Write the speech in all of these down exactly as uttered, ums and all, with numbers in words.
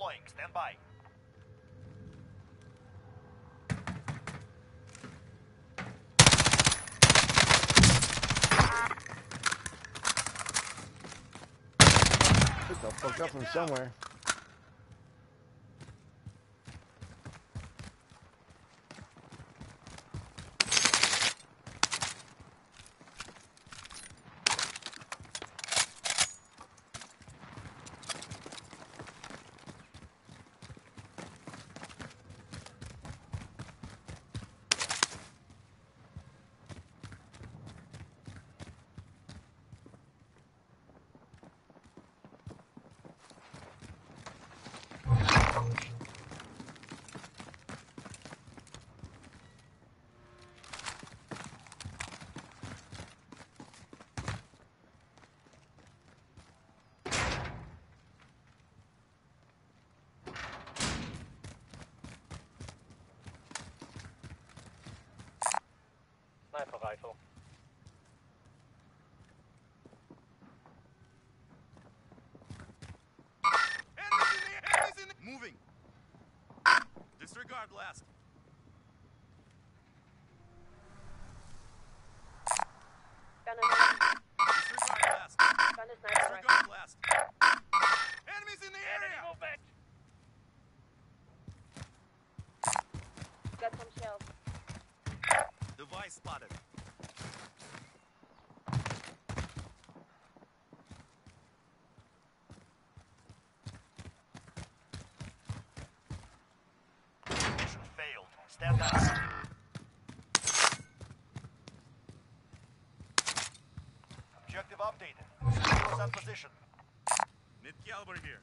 deploying. Stand by. Pick the fuck up from somewhere. Sniper rifle. Enemies in the enemies in the moving. Disregard blast. Found another. Disregard blast. Found a sniper rifle. Disregard blast. Enemies in the area. Enemy movement. Got some shells. Device spotted. Mission failed. Stand down. Objective updated. Heroes on position. Mid-caliber here.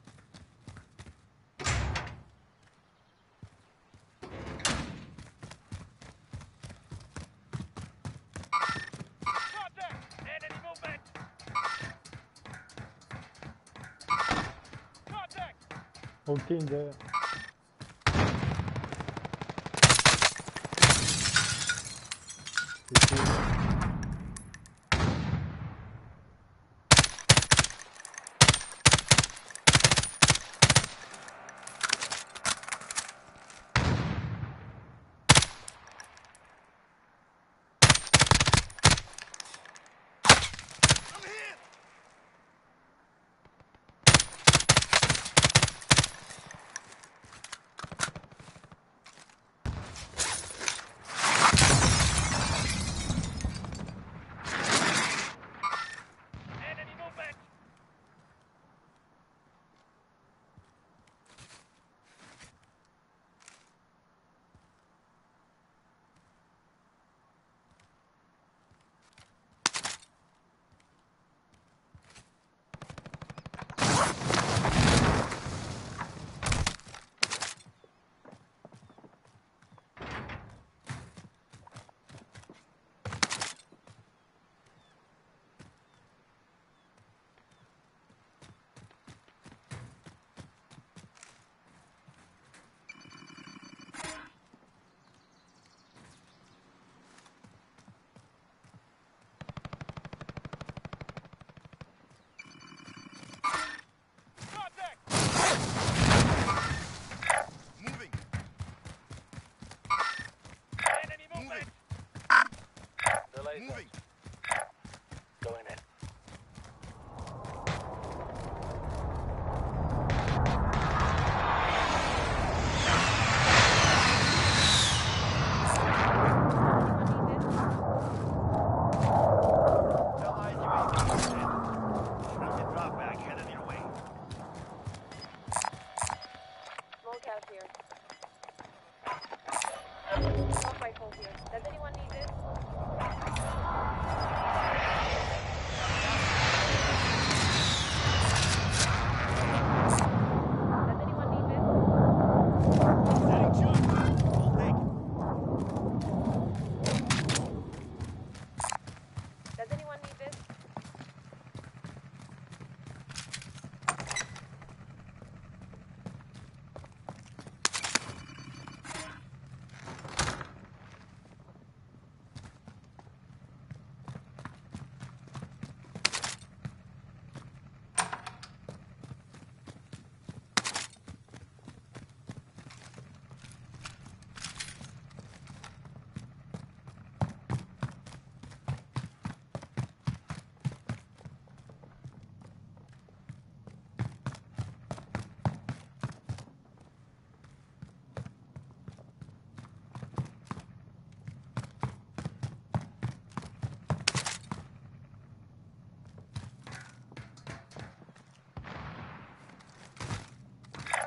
Contact. Enemy movement. Contact. Whole team there. I'm hit.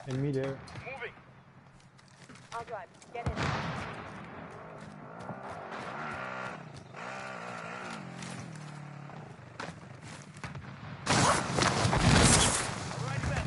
Enemy there. Moving. I'll drive. Get in. Right back.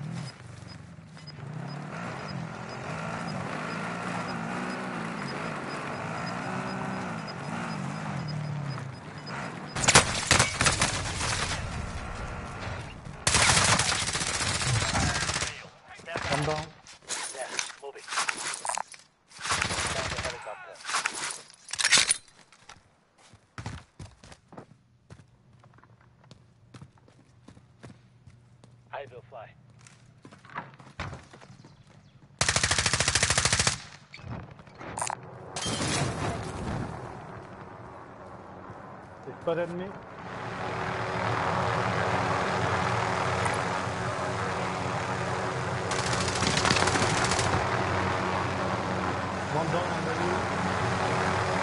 Failed. Stand Come down. down. Yeah, moving. Down the helicopter. I will fly. They spotted me. One down on the roof.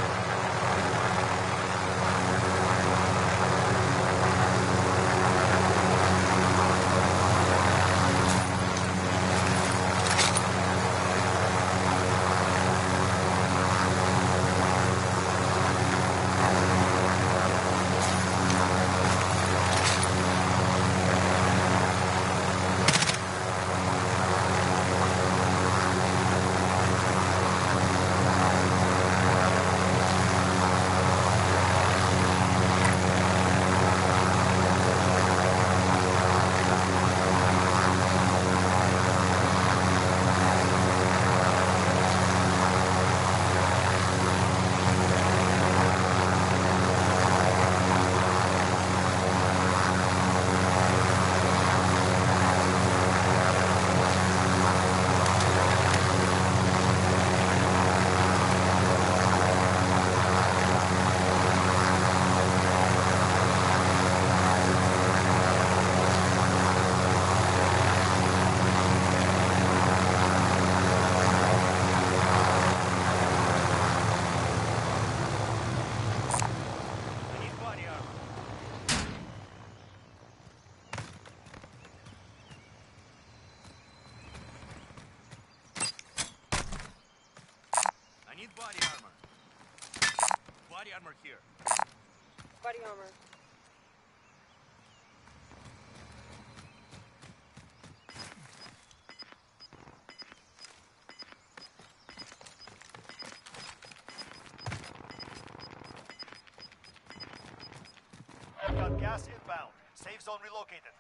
I need body armor. I need body armor. Body armor here. Body armor. I've got gas inbound. Safe zone relocated.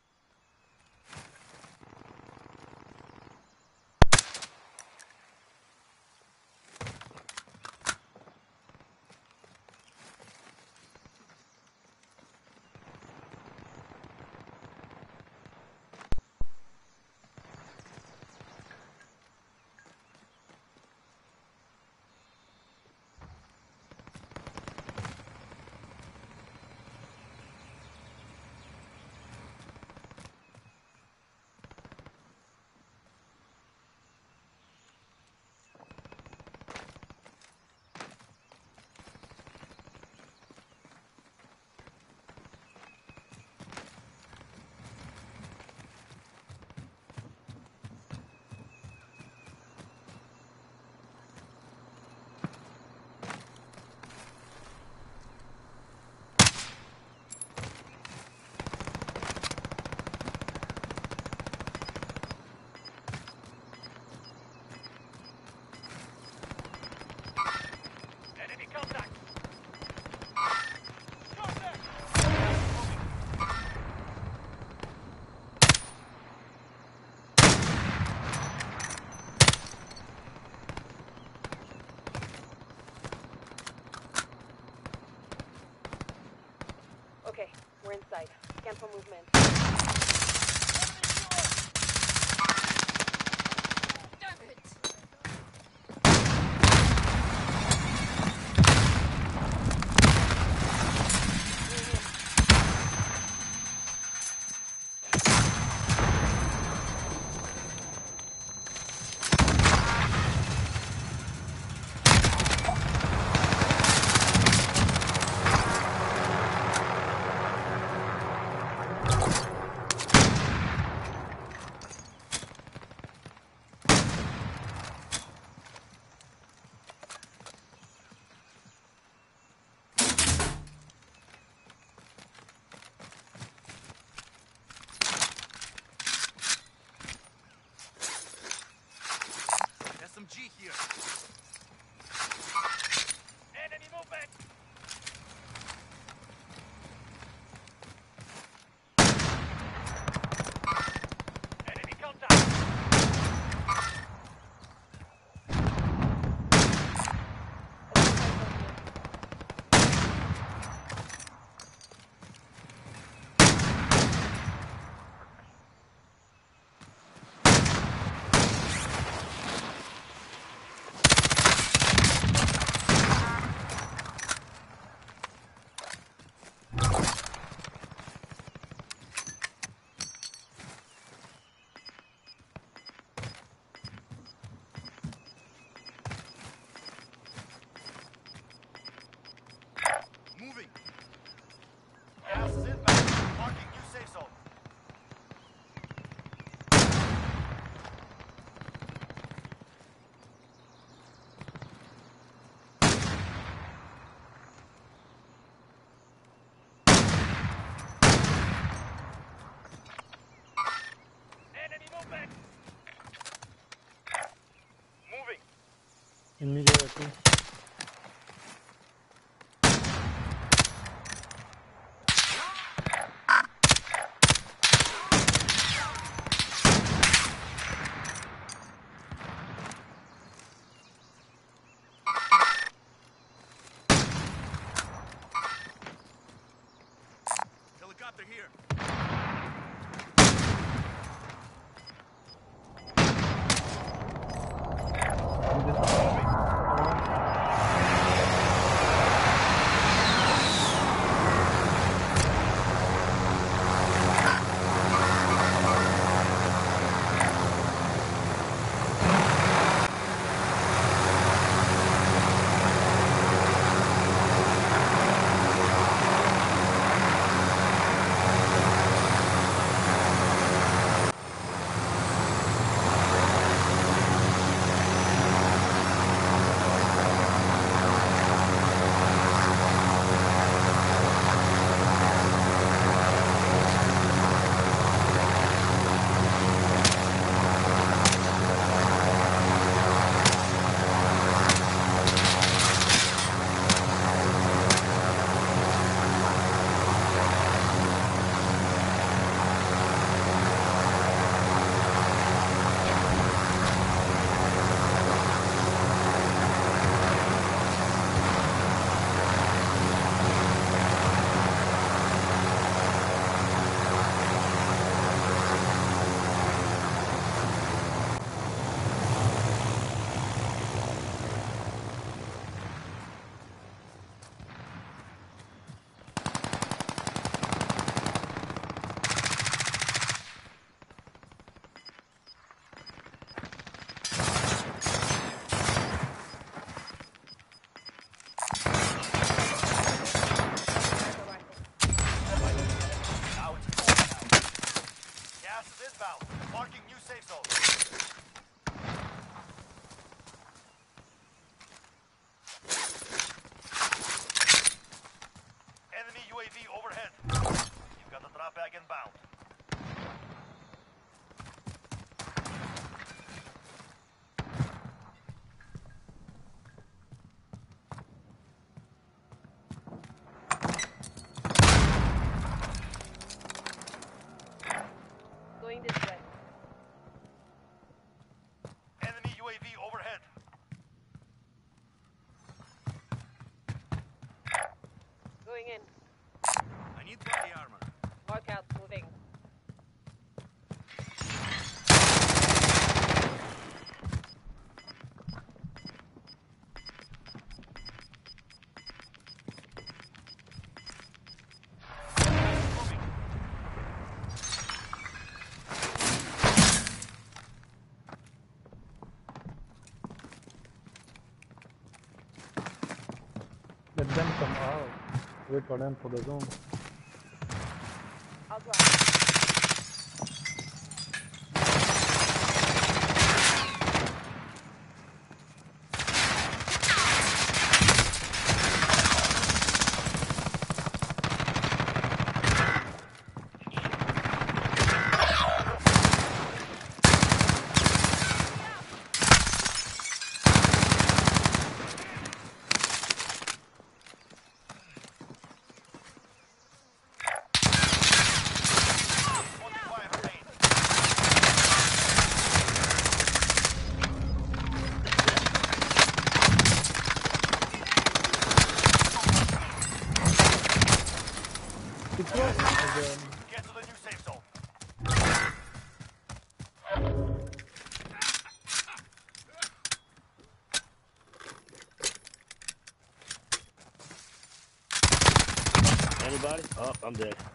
Enemy contact. Okay, we're inside. Scan for movement. Damn it! Enemy J O P. Helicopter here. I'm just Now it's cold. Gas is inbound. Marking new safe zone. Enemy U A V overhead. You've got the drop bag inbound. Going this way. Enemy U A V overhead. Going in. I need body armor. Mark out. Moving. let them come out. Wait for them for the zone. I'll drive. twenty-five remain. It's right again. Get to the new safe zone. Anybody? Oh, I'm dead.